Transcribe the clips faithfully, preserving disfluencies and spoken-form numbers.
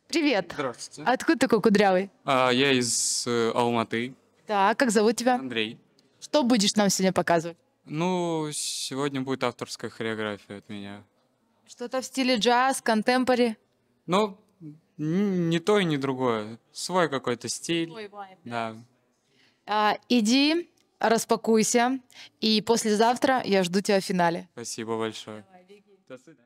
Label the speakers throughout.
Speaker 1: Привет.
Speaker 2: Здравствуйте.
Speaker 1: Откуда такой кудрявый?
Speaker 2: А, я из э, Алматы,
Speaker 1: Так, как зовут тебя?
Speaker 2: Андрей.
Speaker 1: Что будешь нам сегодня показывать?
Speaker 2: Ну, сегодня будет авторская хореография от меня.
Speaker 1: Что-то в стиле джаз, контемпори?
Speaker 2: Но н- не то и не другое. Свой какой-то стиль.
Speaker 1: Твой вайб,
Speaker 2: Да.
Speaker 1: А, иди, распакуйся, и послезавтра я жду тебя в финале.
Speaker 2: Спасибо большое. До свидания.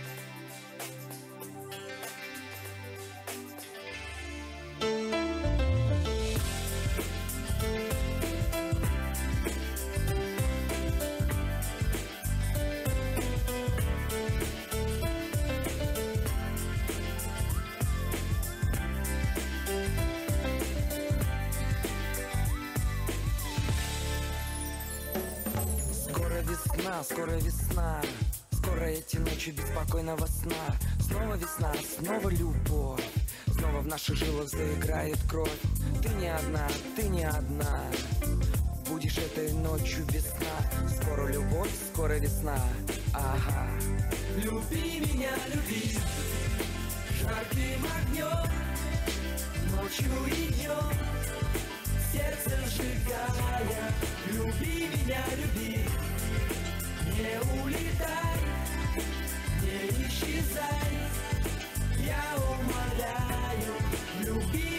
Speaker 3: Скоро весна, скоро весна. Скоро эти ночи беспокойного сна. Снова весна, снова любовь. Снова в наших жилах заиграет кровь. Ты не одна, ты не одна. Будешь этой ночью весна. Скоро любовь, скоро весна. Ага. Люби меня, люби. Жарким огнем. Ночью и днем. Сердце сжигая. Люби меня, люби. Не улетай, не исчезай. Я умоляю, люби